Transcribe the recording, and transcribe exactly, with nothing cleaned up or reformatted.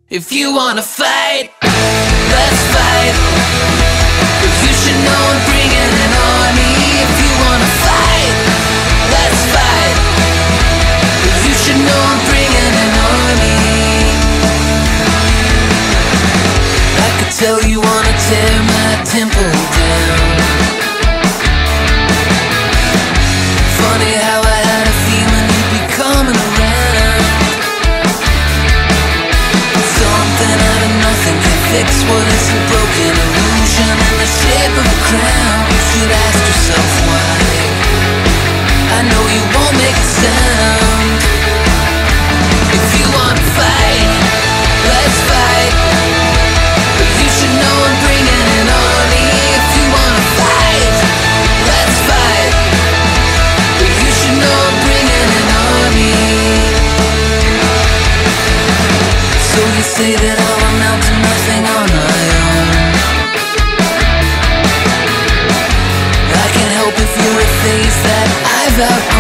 If you wanna fight, let's fight. You should know I'm bringing an army. If you wanna fight, let's fight. You should know I'm bringing an army. I could tell you wanna tear my temple down. Funny how I had a feeling you'd be coming around. Something out of nothing can fix what is a broken illusion in the shape of a crown. You should ask yourself why. I know you won't make a sound. If you wanna fight, let's fight. You should know I'm bringing an army. If you wanna fight, let's fight. You should know I'm bringing an army. So you say that I'll amount to nothing on my own. I can't help if you're a phase that I've outgrown.